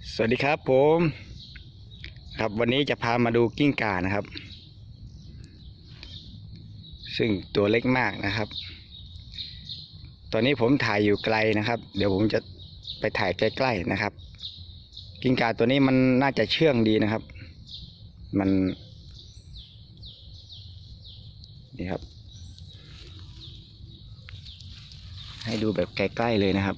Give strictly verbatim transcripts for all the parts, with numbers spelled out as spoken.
สวัสดีครับผมครับวันนี้จะพามาดูกิ้งก่านะครับซึ่งตัวเล็กมากนะครับตอนนี้ผมถ่ายอยู่ไกลนะครับเดี๋ยวผมจะไปถ่ายใกล้ๆนะครับกิ้งก่าตัวนี้มันน่าจะเชื่องดีนะครับมันนี่ครับให้ดูแบบใกล้ๆเลยนะครับ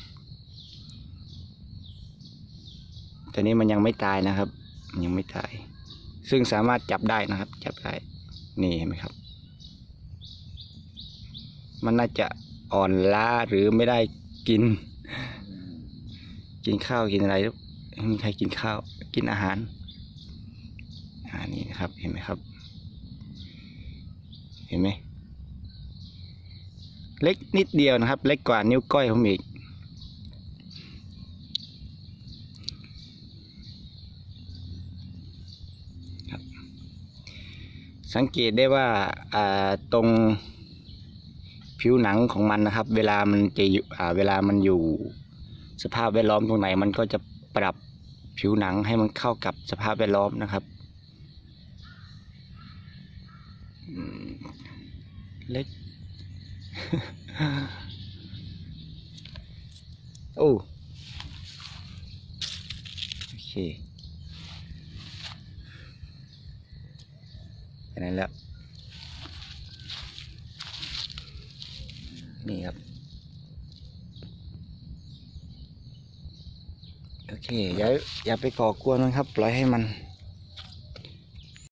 ตัวนี้มันยังไม่ตายนะครับยังไม่ตายซึ่งสามารถจับได้นะครับจับได้นี่เห็นไหมครับมันน่าจะอ่อนล้าหรือไม่ได้กินกินข้าวกินอะไรไม่มีใครกินข้าวกินอาหารอ่านี่นะครับเห็นไหมครับเห็นไหมเล็กนิดเดียวนะครับเล็กกว่านิ้วก้อยผมอีกครับสังเกตได้ว่าอ่าตรงผิวหนังของมันนะครับเวลามันจะอยู่อ่าเวลามันอยู่สภาพแวดล้อมตรงไหนมันก็จะปรับผิวหนังให้มันเข้ากับสภาพแวดล้อมนะครับเล็ก โอ้โอเคแค่นั้นแล้วนี่ครับโอเคอย่าอย่าไปก่อกวนมันครับปล่อยให้มัน